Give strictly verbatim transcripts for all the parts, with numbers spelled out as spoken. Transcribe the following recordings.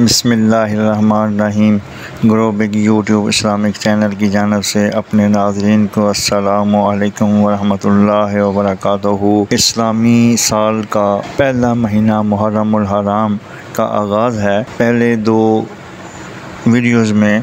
بسم اللہ الرحمن الرحیم۔ Grow big YouTube Islamic channel کی جانب سے اپنے ناظرین کو السلام علیکم ورحمۃ اللہ وبرکاتہ۔ اسلامی سال کا پہلا مہینہ محرم الحرام کا آغاز ہے۔ پہلے دو ویڈیوز میں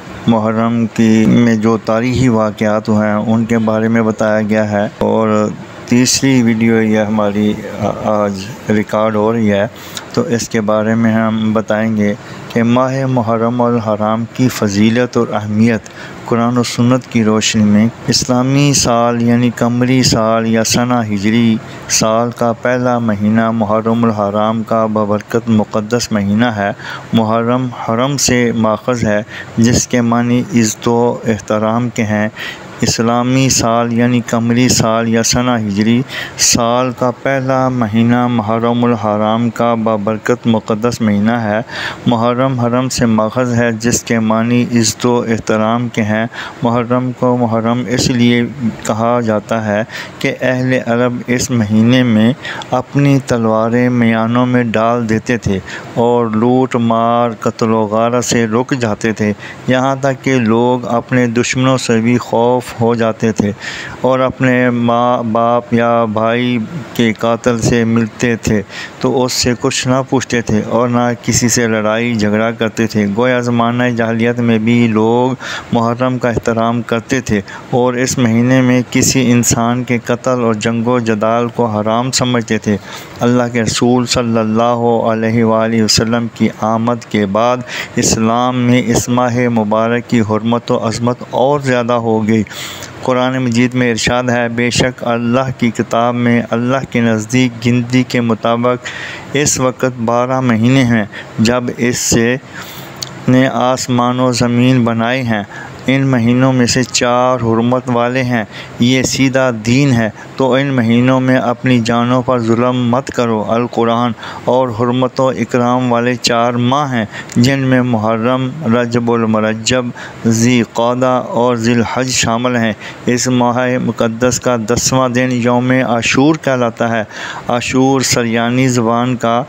محرم کی میں جو تاریخی واقعات ہیں ان کے بارے میں بتایا گیا ہے، اور تیسری ویڈیو یہ ہماری آج ریکارڈ ہو رہی ہے، تو اس کے بارے میں ہم بتائیں گے کہ ماہ محرم الحرام کی فضیلت اور اہمیت قرآن و سنت کی روشنی میں۔ اسلامی سال یعنی قمری سال یا سنہ ہجری سال کا پہلا مہینہ محرم الحرام کا بابرکت مقدس مہینہ ہے۔ محرم حرم سے ماخذ ہے، جس کے معنی عزت و احترام کے ہیں۔ اسلامی سال یعنی قمری سال یا سنہ ہجری سال کا پہلا مہینہ محرم الحرام کا بابرکت مقدس مہینہ ہے۔ محرم حرم سے ماخذ ہے، جس کے معنی عزت و احترام کے ہیں۔ محرم کو محرم اس لیے کہا جاتا ہے کہ اہل عرب اس مہینے میں اپنی تلواریں میانوں میں ڈال دیتے تھے اور لوٹ مار قتل و غارت سے رک جاتے تھے، یہاں تک کہ لوگ اپنے دشمنوں سے بھی خوف ہو جاتے تھے اور اپنے ماں باپ یا بھائی کے قاتل سے ملتے تھے تو اس سے کچھ نہ پوچھتے تھے اور نہ کسی سے لڑائی جھگڑا کرتے تھے۔ گویا زمانہ جاہلیت میں بھی لوگ محرم کا احترام کرتے تھے اور اس مہینے میں کسی انسان کے قتل اور جنگ و جدال کو حرام سمجھتے تھے۔ اللہ کے رسول صلی اللہ علیہ وآلہ وسلم کی آمد کے بعد اسلام میں اس ماہ مبارک کی حرمت و عظمت اور زیادہ ہو گئی۔ قرآن مجید میں ارشاد ہے، بے شک اللہ کی کتاب میں اللہ کے نزدیک گنتی کے مطابق اس وقت بارہ مہینے ہیں جب اس سے نے آسمان و زمین بنائے ہیں۔ ان مہینوں میں سے چار حرمت والے ہیں، یہ سیدھا دین ہے، تو ان مہینوں میں اپنی جانوں پر ظلم مت کرو۔ القرآن اور حرمت و اکرام والے چار ماہ ہیں، جن میں محرم، رجب المرجب، ذی القعدہ اور ذی الحج شامل ہیں۔ اس ماہ مقدس کا دسواں دن یوم عاشور کہلاتا ہے۔ عاشور سریانی زبان کا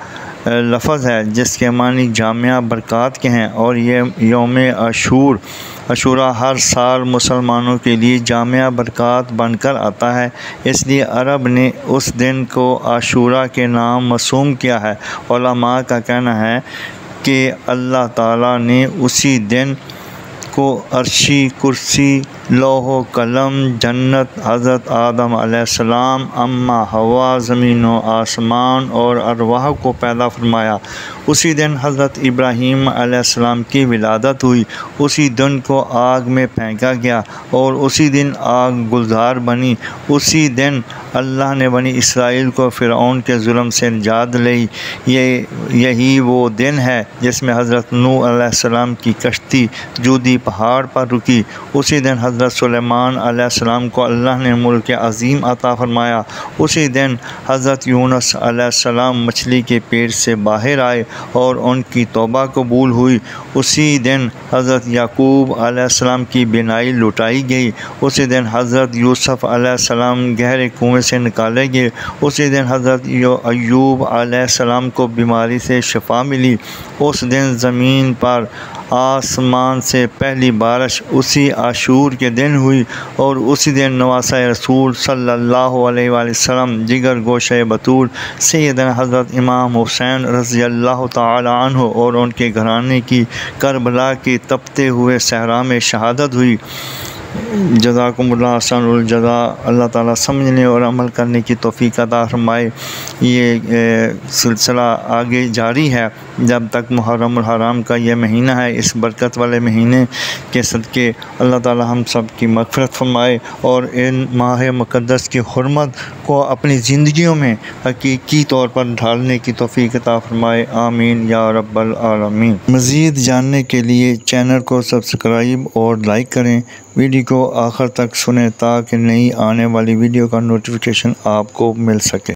لفظ ہے، جس کے معنی جامع برکات کے ہیں، اور یہ یوم عاشور عاشورہ ہر سال مسلمانوں کے لیے جامع برکات بن کر آتا ہے، اس لیے عرب نے اس دن کو عاشورہ کے نام مرسوم کیا ہے۔ علماء کا کہنا ہے کہ اللہ تعالیٰ نے اسی دن کو عرشی، کرسی، لوح و قلم، جنت، حضرت آدم علیہ السلام، اماں حوا، زمین و آسمان اور ارواح کو پیدا فرمایا۔ اسی دن حضرت ابراہیم علیہ السلام کی ولادت ہوئی۔ اسی دن کو آگ میں پھینکا گیا اور اسی دن آگ گلزار بنی۔ اسی دن اللہ نے بنی اسرائیل کو فرعون کے ظلم سے نجات لی۔ یہ یہی وہ دن ہے جس میں حضرت نوح علیہ السلام کی کشتی جودی پہاڑ پر رکی۔ اسی دن حضرت سلیمان علیہ السلام کو اللہ نے ملک عظیم عطا فرمایا۔ اسی دن حضرت یونس علیہ السلام مچھلی کے پیٹ سے باہر آئے اور ان کی توبہ قبول ہوئی۔ اسی دن حضرت یعقوب علیہ السلام کی بینائی لوٹائی گئی۔ اسی دن حضرت یوسف علیہ السلام گہرے کنویں سے نکالے گئے۔ اسی دن حضرت ایوب علیہ السلام کو بیماری سے شفا ملی۔ اس دن زمین پر آسمان سے پہلی بارش اسی عاشور کے دن ہوئی، اور اسی دن نواسہ رسول صلی اللہ علیہ وآلہ وسلم جگر گوشہ بطول سیدنا حضرت امام حسین رضی اللہ تعالی عنہ اور ان کے گھرانے کی کربلا کے تپتے ہوئے صحرا میں شہادت ہوئی۔ جزاکم اللہ احسن الجزاء۔ اللہ تعالیٰ سمجھنے اور عمل کرنے کی توفیق عطا فرمائے۔ یہ سلسلہ آگے جاری ہے جب تک محرم الحرام کا یہ مہینہ ہے۔ اس برکت والے مہینے کے صدقے اللہ تعالیٰ ہم سب کی مغفرت فرمائے اور ان ماہ مقدس کی حرمت کو اپنی زندگیوں میں حقیقی طور پر ڈھالنے کی توفیق عطا فرمائے، آمین یا رب العالمین۔ مزید جاننے کے لیے چینل کو سبسکرائب اور لائک کریں، ویڈیو کو آخر تک سنیں تاکہ نئی آنے والی ویڈیو کا نوٹیفیکیشن آپ کو مل سکے۔